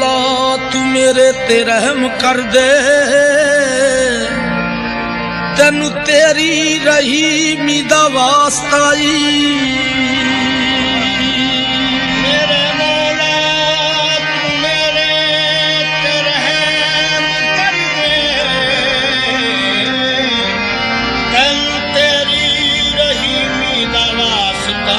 तू मेरे ते रहम कर दे, तेनू तेरी रहीमी दा वास्ता मेरे मौला तू मेरे ते रहम कर दे, तेनू तेरी रहीमी दा वास्ता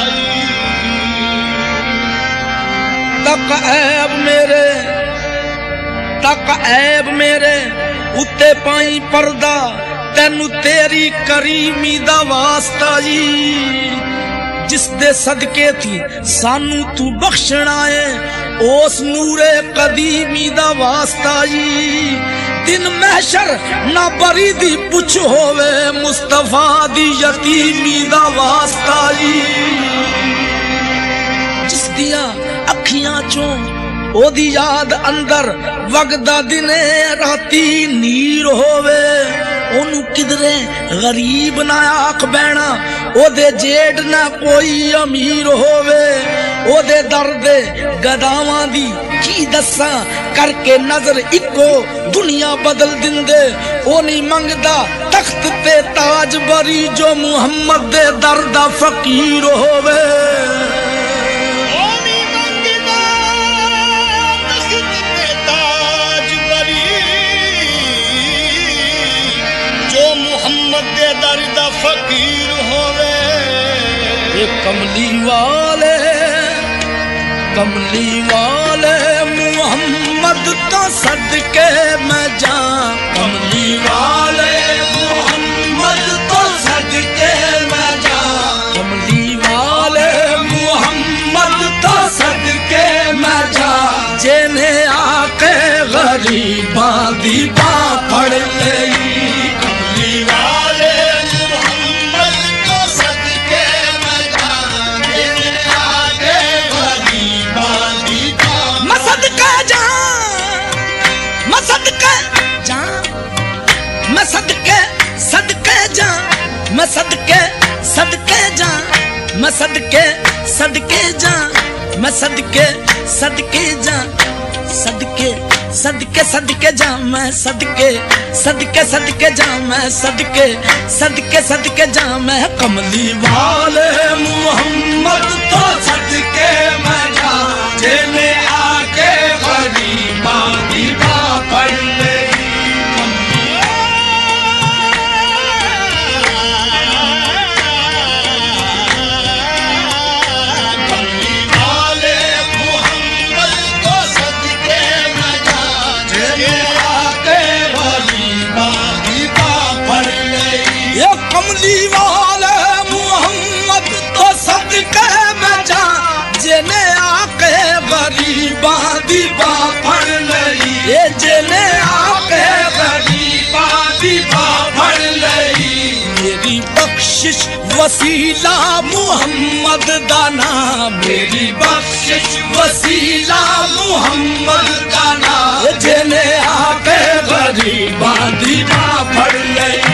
तक ऐब मेरे उत्ते पाई पर्दा, तेनू तेरी करीमी दा वास्ता जी। जिस दे सदके थी सानू तू बख्शना है, ओस नूरे कदीमी दा वास्ता जी। दिन महशर ना बरी दी पुछ होवे, मुस्तफा दी यतीमी दा वास्ता जी। जिस दिया अखियां चों ओदी याद अंदर वगदा दिने राती नीर होवे, ओनू किधरे गरीब ना आख बैना, ओदे जेठ ना कोई अमीर होवे। ओदे दर्द गदावां दी की दस्सां, करके नजर इको दुनिया बदल दिंदे। ओ नहीं मंगदा तख्त ते ताज बरी, जो मुहम्मद दे दर्दा फकीर होवे। फकीर होवे ये कमली वाले मुहम्मद तो सदके मैं जा। कमली वाले मुहम्मद तो सदके मैं जा। कमली वाले मुहम्मद तो सदके मैं जा। जेने आके गरीबां दी बां फड़ लई, मैं सदके जा, मैं सदके जा, मैं सदके जा, सदके जा, मैं सदके जा, मैं सदके जा, मैं कमली वाले मुहम्मद तो सदके मैं जा। जेने आके गरीबां दी बां फड़ ले, कमली वाले मुहम्मद तो सदके मैं जा। जेने आके गरीबां दी बां फड़ लई, ये जेने आके गरीबां दी बां फड़ लई। मेरी बख्शिश वसीला मुहम्मद दा नाम, मेरी बख्शिश वसीला मुहम्मद दा नाम। जेने आके गरीबां दी बां फड़ लई,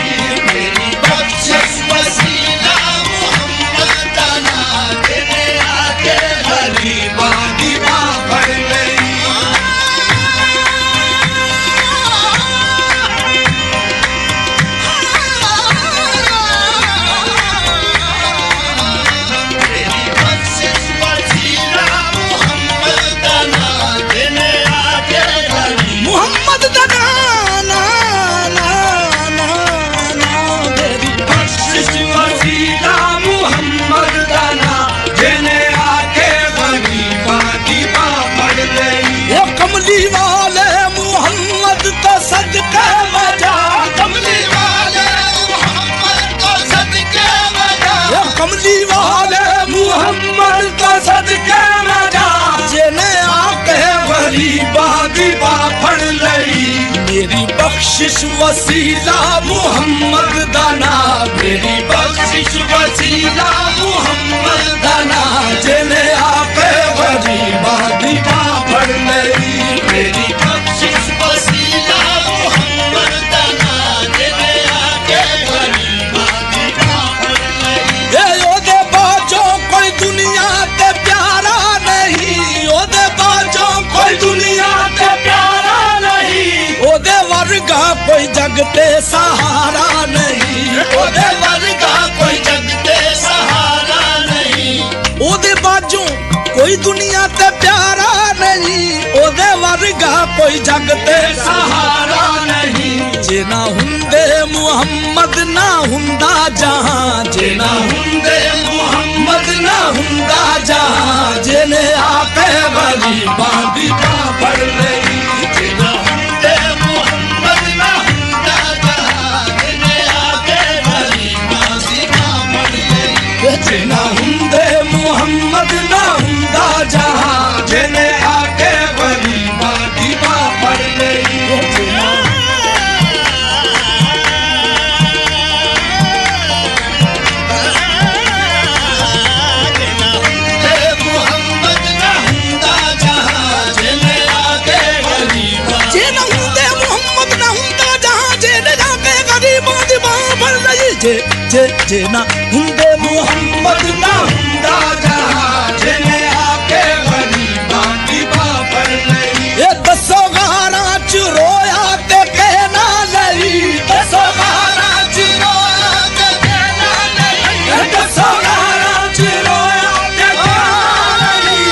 कमली वाले मुहम्मद तो सदके मैं जा। कमली वाले मुहम्मद तो सदके मैं जा। कमली वाले मुहम्मद तो सदके मैं जा। जेने आके गरीबां दी बां फड़ लई, मेरी बख्शिश वसीला मुहम्मद दा नाम, मेरी बख्शिश वसीला मुहम्मद दा नाम। जेने आके गरीबां दी बां फड़ लई, मेरी बख्शिश वसीला मुहम्मद दा नाम। जेने आके गरीबां दी बां फड़ लई, ये ओदे बाजों कोई दुनिया ते प्यारा नहीं, ओदे बाजों कोई दुनिया ते दुनिया ते प्यारा नहीं ओदे वर्गा कोई जग ते सहारा नहीं जे ना हुंदे मुहम्मद ना हुंदा जहां जे ना हुंदे मुहम्मद ना हुंदा जहां जेने आके गरीबां दी पड़ रही जे ना हुंदे मुहम्मद ना हुंदा जहां जेने आके गरीबां दी पड़ रही जे ना हुंदे मुहम्मद ना हुंदा जहां जेने आके गरीबां दी पड़ रही जे ना हुंदे मुहम्मद ना हुंदा जहां जेने आके गरीबां दी पड़ रही ये दसो गाना च रोया ते कहना नहीं दसो गाना च रोया ते कहना नहीं दसो गाना च रोया ते कहना नहीं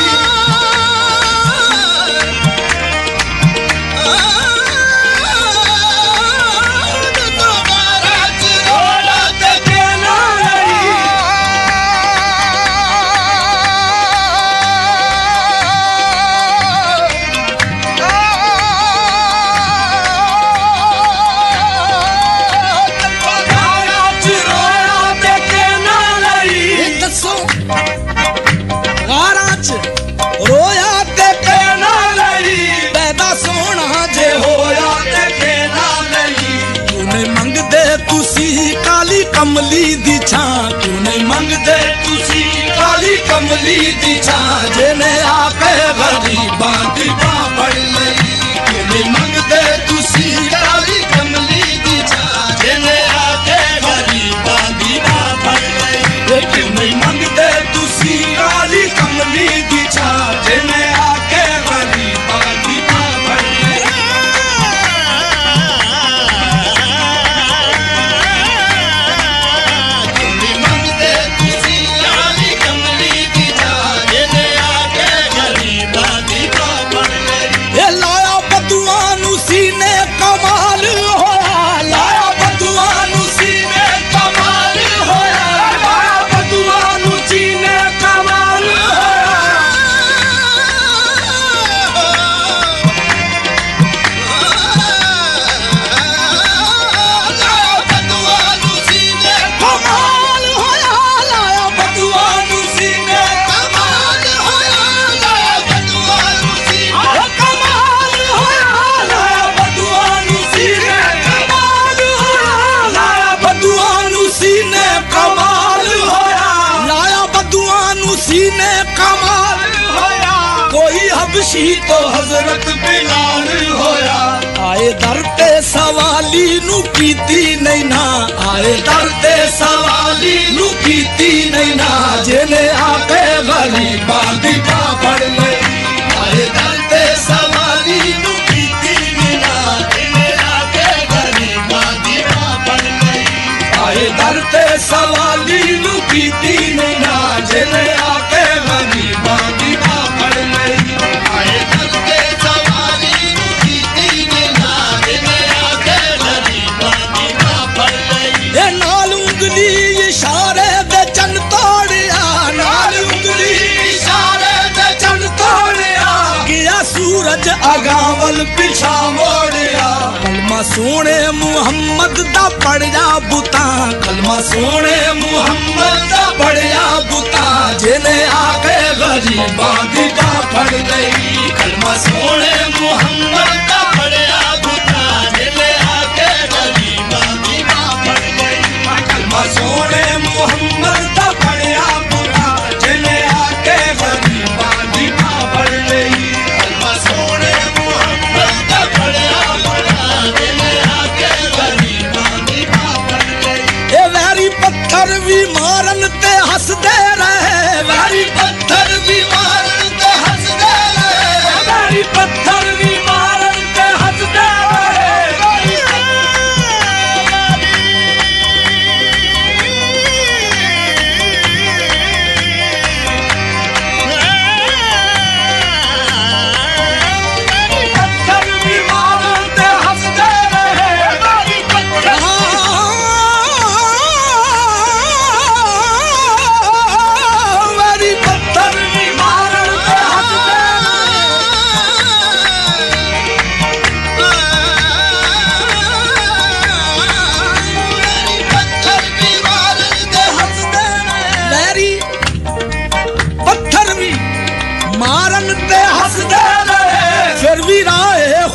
कमली दी छां क्यों नहीं मंगदे तुसी काली कमली दी छां जेने आके गरीबां दी पड़ लई क्यों नहीं मंगदे तुसी काली कमली दी छां जेने आके गरीबां दी पड़ लई क्यों नहीं मंगदे तुसी काली कमली दी छां जेने आके गरीबां दी पड़ लई तो हजरत बिलाल होया आए दर ते सवाली नू कीती नहीं ना आए दर ते सवाली नू कीती नहीं ना जेने आके गरीबां दी पड़ लई आए दर ते सवाली नू कीती नहीं ना जेने आके गरीबां दी पड़ लई आए दर ते सवाली नू कीती नहीं ना जेने आके गरीबां दी पड़ लई सूरज अगावल पिछा मोड़िया कलमा सोने मुहम्मद दा पढ़िया बुता कलमा सोने मुहम्मद दा पढ़िया बुता जेने आके गरीबां दी पड़ गई कलमा सोने मुहम्मद दा पढ़िया बुता जेने आके गरीबां दी पड़ गई कलमा सोने मुहम्मद दा पढ़िया बुता जेने आके गरीबां दी पड़ गई पत्थर भी मारन ते हंसदे रहे वैरी पत्थर भी मारन ते हंसदे रहे वैरी पत्थर भी मारन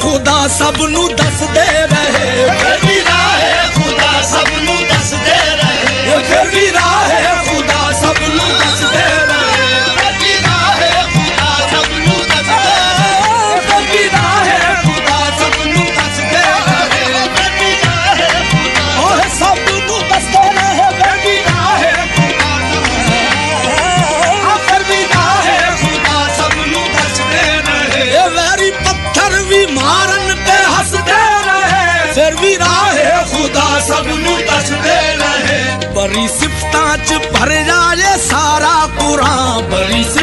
खुदा सबनू दस दे रहे, फिर भी राहे खुदा सबनू दस दे रहे, फिर भी राहे खुदा सबनू दस दे रहे, फिर भी राहे खुदा सबनू दस दे रहे, फिर भी राहे खुदा सबनू दस दे रहे, फिर भी राहे खुदा और सबनू दस दे रहे, फिर भी राहे खुदा फिर भी राहे खुदा सबनू दस दे रहे, ये वैरी पत्थर भी मारन ते हंस दे रहे, फिर भी राहे खुदा सबनू दस दे रहे, बड़ी सिफतां च भर जाए सारा कुरान, बड़ी